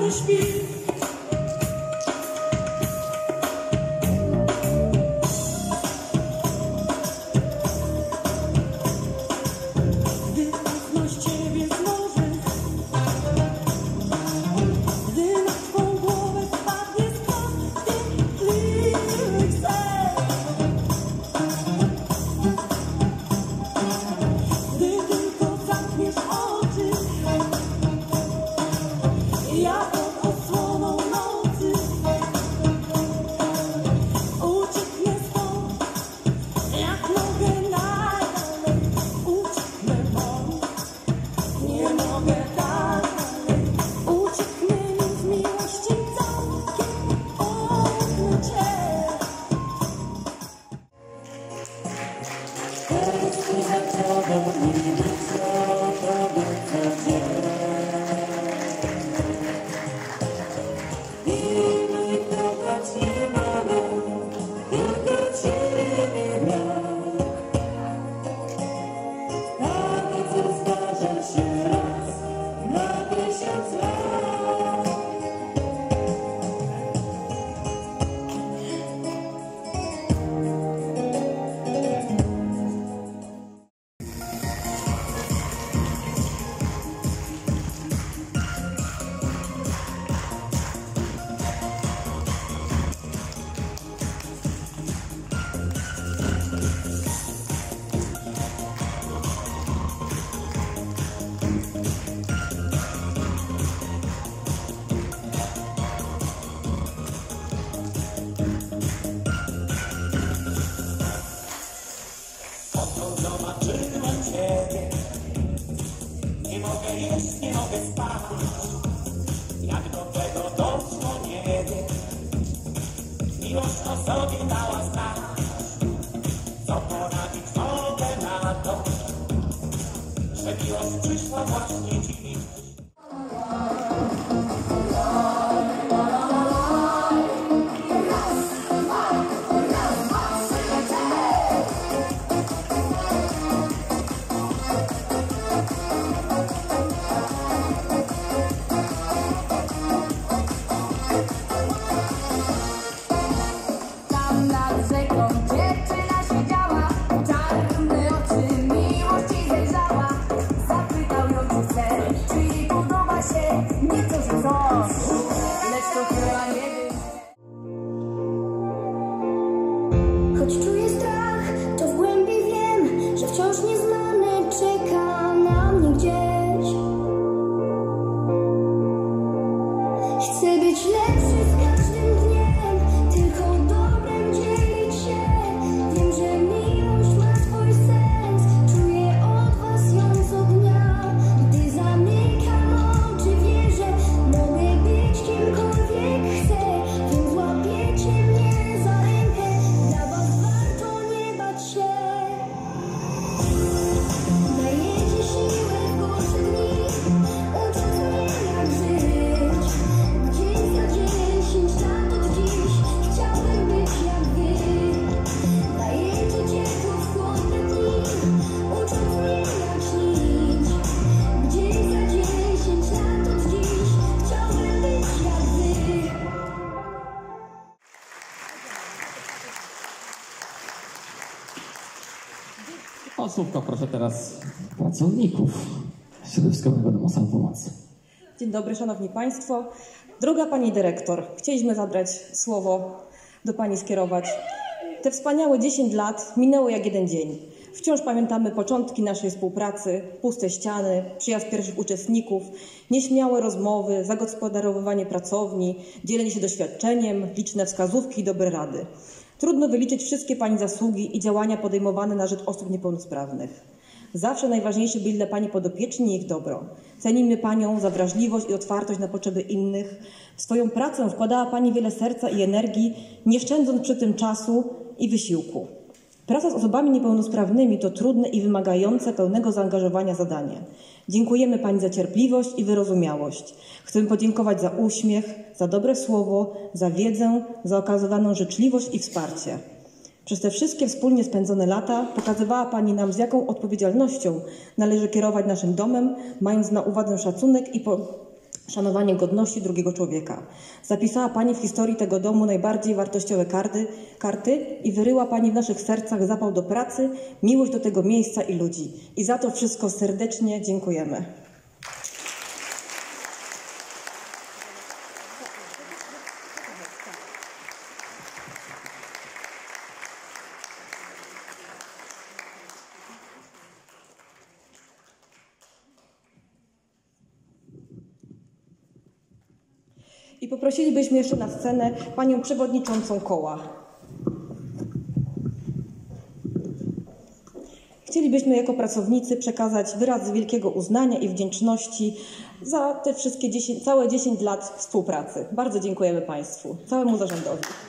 nie śpi. Zobaczyłem Ciebie, nie mogę jeść, nie mogę spać. Jak do tego doszło, nie wiem. Miłość o sobie dała znać. Co poradzić mogę na to, że miłość przyszła właśnie dziś. Choć czuję strach, to w głębi wiem, że wciąż nieznane czeka na mnie gdzieś. Chcę być lepszy z każdym dniem, tylko dobrem dzielić się. Wiem, że miłość ma swój sens, czuję od was ją co dnia. Gdy zamykam oczy, wierzę, mogę być kimkolwiek chcę. Więc łapiecie mnie za rękę, dla was warto nie bać się. Dajecie siłę w gorsze dni, ucząc mnie jak żyć. Dzień za dzień, 10 lat od dziś, chciałbym być jak wy. Dajecie ciepło w chłodne dni, ucząc mnie jak śnić. Dzień za dzień, 10 lat od dziś, chciałbym być jak wy. O słówko proszę teraz pracowników Środowiskowego Domu Samopomocy. Dzień dobry, Szanowni Państwo. Droga Pani Dyrektor, chcieliśmy zabrać słowo do Pani skierować. Te wspaniałe 10 lat minęło jak jeden dzień. Wciąż pamiętamy początki naszej współpracy, puste ściany, przyjazd pierwszych uczestników, nieśmiałe rozmowy, zagospodarowywanie pracowni, dzielenie się doświadczeniem, liczne wskazówki i dobre rady. Trudno wyliczyć wszystkie Pani zasługi i działania podejmowane na rzecz osób niepełnosprawnych. Zawsze najważniejsi byli dla Pani podopieczni i ich dobro. Cenimy Panią za wrażliwość i otwartość na potrzeby innych. W swoją pracę wkładała Pani wiele serca i energii, nie szczędząc przy tym czasu i wysiłku. Praca z osobami niepełnosprawnymi to trudne i wymagające pełnego zaangażowania zadanie. Dziękujemy Pani za cierpliwość i wyrozumiałość. Chcemy podziękować za uśmiech, za dobre słowo, za wiedzę, za okazywaną życzliwość i wsparcie. Przez te wszystkie wspólnie spędzone lata pokazywała Pani nam, z jaką odpowiedzialnością należy kierować naszym domem, mając na uwadze szacunek i szanowanie godności drugiego człowieka. Zapisała Pani w historii tego domu najbardziej wartościowe karty i wyryła Pani w naszych sercach zapał do pracy, miłość do tego miejsca i ludzi. I za to wszystko serdecznie dziękujemy. I poprosilibyśmy jeszcze na scenę Panią Przewodniczącą Koła. Chcielibyśmy jako pracownicy przekazać wyraz wielkiego uznania i wdzięczności za te wszystkie całe 10 lat współpracy. Bardzo dziękujemy Państwu, całemu zarządowi.